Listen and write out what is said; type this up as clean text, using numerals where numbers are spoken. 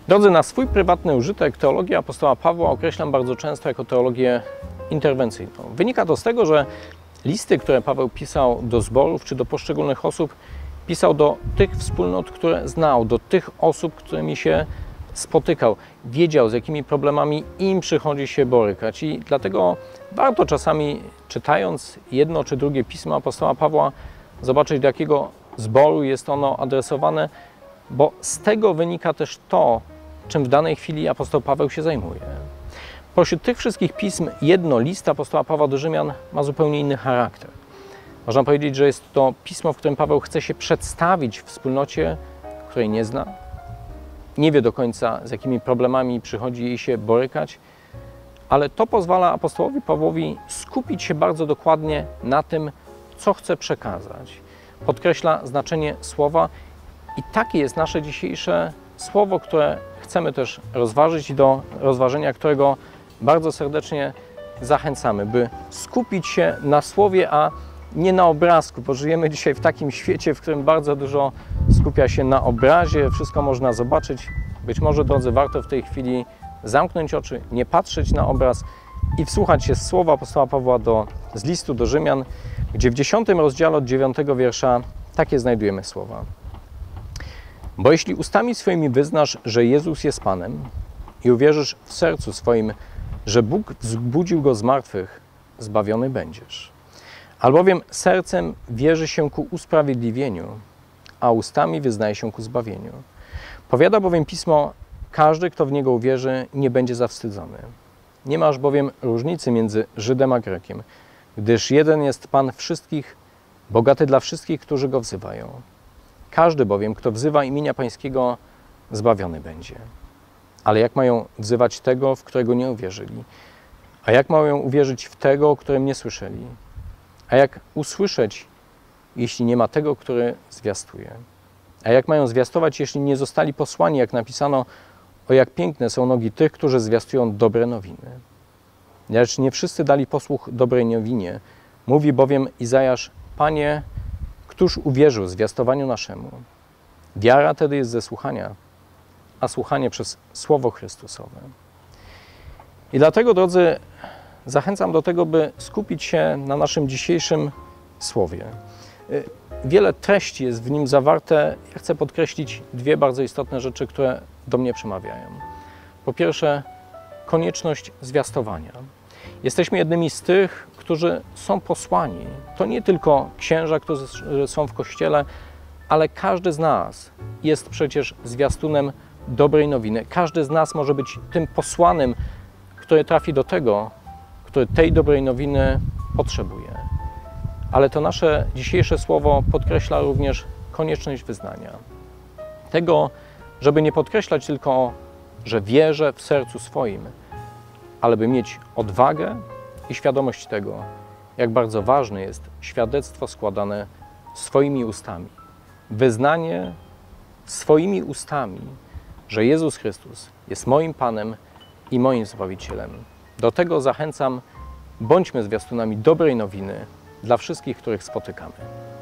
Drodzy, na swój prywatny użytek teologię apostoła Pawła określam bardzo często jako teologię interwencyjną. Wynika to z tego, że listy, które Paweł pisał do zborów czy do poszczególnych osób, pisał do tych wspólnot, które znał, do tych osób, którymi się spotykał. Wiedział, z jakimi problemami im przychodzi się borykać i dlatego warto czasami, czytając jedno czy drugie pismo apostoła Pawła, zobaczyć, do jakiego zboru jest ono adresowane, bo z tego wynika też to, czym w danej chwili apostoł Paweł się zajmuje. Pośród tych wszystkich pism jedno, list apostoła Pawła do Rzymian, ma zupełnie inny charakter. Można powiedzieć, że jest to pismo, w którym Paweł chce się przedstawić wspólnocie, której nie zna, nie wie do końca, z jakimi problemami przychodzi jej się borykać, ale to pozwala apostołowi Pawłowi skupić się bardzo dokładnie na tym, co chce przekazać. Podkreśla znaczenie słowa i takie jest nasze dzisiejsze słowo, które chcemy też rozważyć i do rozważenia którego bardzo serdecznie zachęcamy, by skupić się na słowie, a nie na obrazku, bo żyjemy dzisiaj w takim świecie, w którym bardzo dużo skupia się na obrazie, wszystko można zobaczyć. Być może, drodzy, warto w tej chwili zamknąć oczy, nie patrzeć na obraz i wsłuchać się z słowa apostoła Pawła z listu do Rzymian, gdzie w 10 rozdziale od 9 wiersza takie znajdujemy słowa. Bo jeśli ustami swoimi wyznasz, że Jezus jest Panem i uwierzysz w sercu swoim, że Bóg wzbudził Go z martwych, zbawiony będziesz. Albowiem sercem wierzy się ku usprawiedliwieniu, a ustami wyznaje się ku zbawieniu. Powiada bowiem Pismo, każdy, kto w Niego uwierzy, nie będzie zawstydzony. Nie masz bowiem różnicy między Żydem a Grekiem, gdyż jeden jest Pan wszystkich, bogaty dla wszystkich, którzy Go wzywają. Każdy bowiem, kto wzywa imienia Pańskiego, zbawiony będzie. Ale jak mają wzywać tego, w którego nie uwierzyli? A jak mają uwierzyć w tego, o którym nie słyszeli? A jak usłyszeć, jeśli nie ma tego, który zwiastuje? A jak mają zwiastować, jeśli nie zostali posłani, jak napisano, o jak piękne są nogi tych, którzy zwiastują dobre nowiny. Lecz nie wszyscy dali posłuch dobrej nowinie. Mówi bowiem Izajasz, Panie, któż uwierzył zwiastowaniu naszemu? Wiara tedy jest ze słuchania, a słuchanie przez Słowo Chrystusowe. I dlatego, drodzy, zachęcam do tego, by skupić się na naszym dzisiejszym słowie. Wiele treści jest w nim zawarte. Ja chcę podkreślić dwie bardzo istotne rzeczy, które do mnie przemawiają. Po pierwsze, konieczność zwiastowania. Jesteśmy jednymi z tych, którzy są posłani. To nie tylko księża, którzy są w Kościele, ale każdy z nas jest przecież zwiastunem dobrej nowiny. Każdy z nas może być tym posłanym, który trafi do tego, który tej dobrej nowiny potrzebuje. Ale to nasze dzisiejsze słowo podkreśla również konieczność wyznania. Tego, żeby nie podkreślać tylko, że wierzę w sercu swoim, ale by mieć odwagę i świadomość tego, jak bardzo ważne jest świadectwo składane swoimi ustami. Wyznanie swoimi ustami, że Jezus Chrystus jest moim Panem i moim Zbawicielem. Do tego zachęcam, bądźmy zwiastunami dobrej nowiny dla wszystkich, których spotykamy.